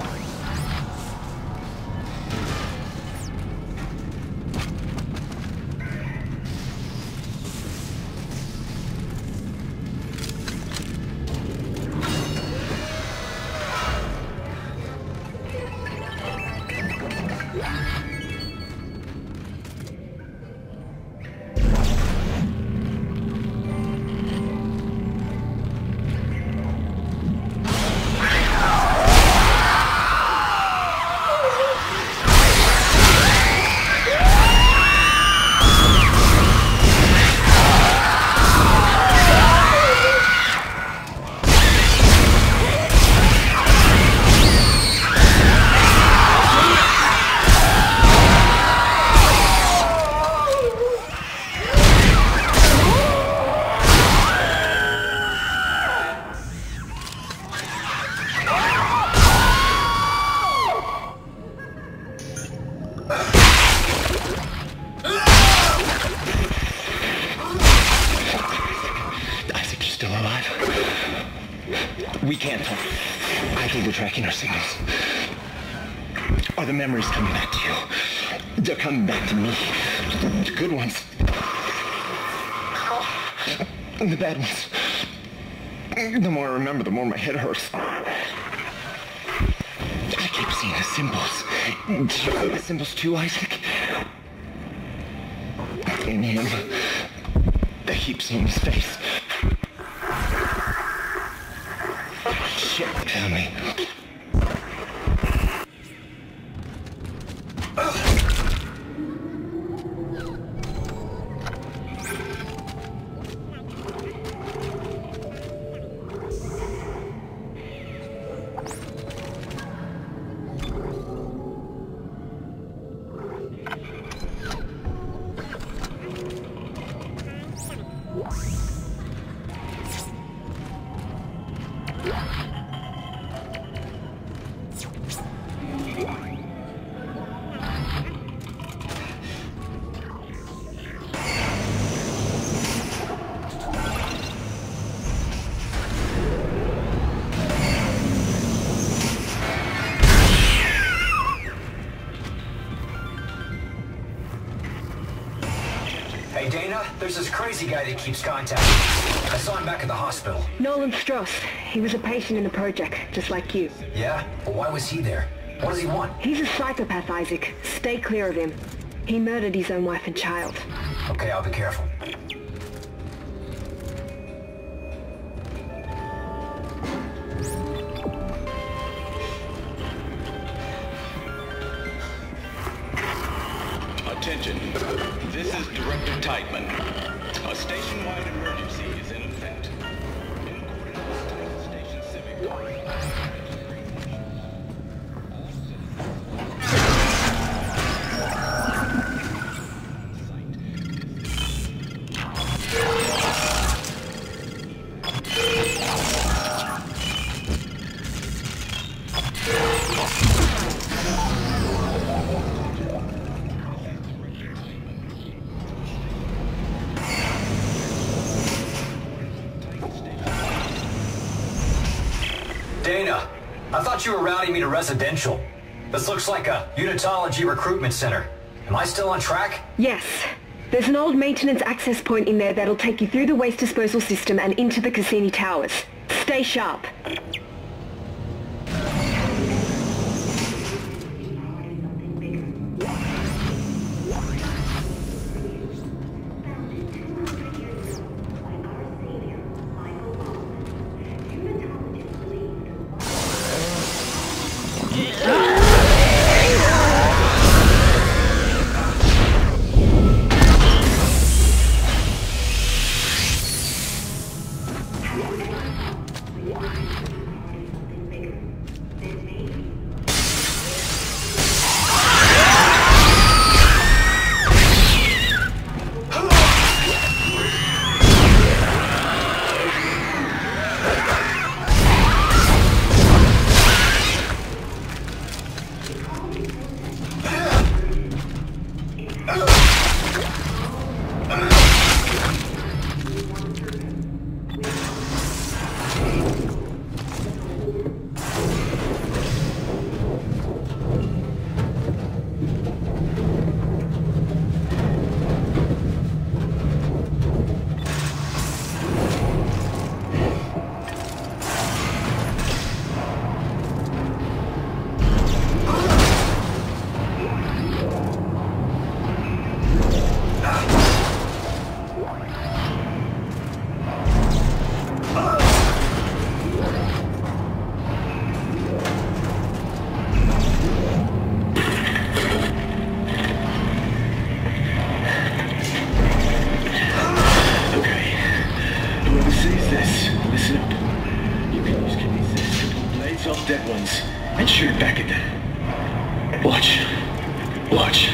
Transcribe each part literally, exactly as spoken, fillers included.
We can't talk. I think we're tracking our signals. Are the memories coming back to you? They're coming back to me. The good ones. And the bad ones. The more I remember, the more my head hurts. I keep seeing the symbols. Do you know the symbols too, Isaac? In him. I keep seeing his face. Shit, found me. Hey, Dana, there's this crazy guy that keeps contacting me. I saw him back at the hospital. Nolan Strauss. He was a patient in the project, just like you. Yeah? But why was he there? What does he want? He's a psychopath, Isaac. Stay clear of him. He murdered his own wife and child. Okay, I'll be careful. Attention. This is Director Teichman. A station-wide emergency is in effect. In accordance with Titan Station Civic. Dana, I thought you were routing me to residential. This looks like a unitology recruitment center. Am I still on track? Yes. There's an old maintenance access point in there that'll take you through the waste disposal system and into the Cassini Towers. Stay sharp. and shoot it back at them. Watch. Watch.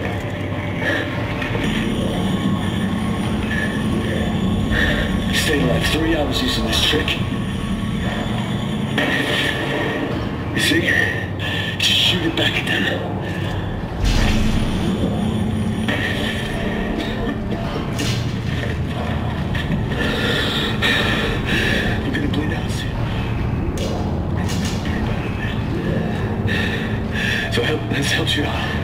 Stayed like three hours using this trick. You see? Just shoot it back at them. I'm gonna bleed out soon. So help, this helps you out.